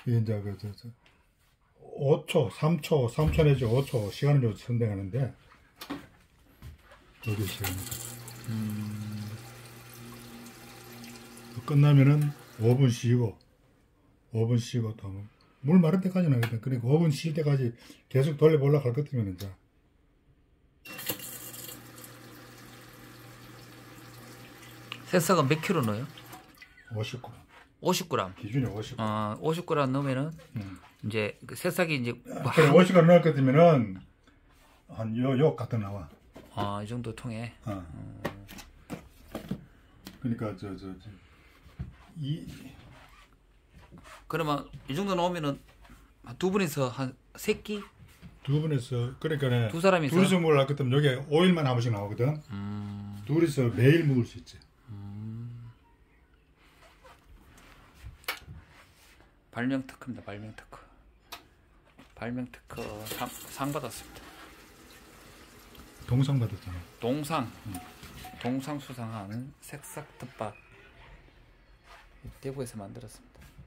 그 이제 5초, 3초 내지 5초 시간을 좀 선택하는데 여기 시간. 끝나면은 5분 쉬고 또 물 마를 때까지는 하거든. 그러니까 5분 쉴 때까지 계속 돌려보려고 할 것 같으면 이제 새싹은 몇 킬로 넣어요? 50g. 50g. 기준이 50g. 50g 넣으면은 이제 그 새싹이 이제 뭐 50g 넣을 것 같으면은 한 요 갖다 나와. 이 정도 통에. 그러니까 그러면 이 정도 넣으면은 두 분이서 한 3끼? 두 분에서 그러니까 두 사람이서? 둘이서 먹을 것 같으면 여기 5일만 한 번씩 나오거든. 둘이서 매일 먹을 수 있지. 발명 특허입니다. 발명 특허 상 받았습니다. 동상 받았잖아. 동상 수상하는 새싹 텃밭 대구에서 만들었습니다.